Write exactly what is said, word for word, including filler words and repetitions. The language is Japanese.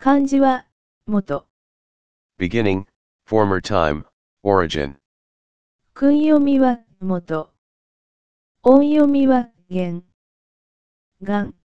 漢字は、元。 beginning, former time, origin. 訓読みは、元。音読みは、元。元。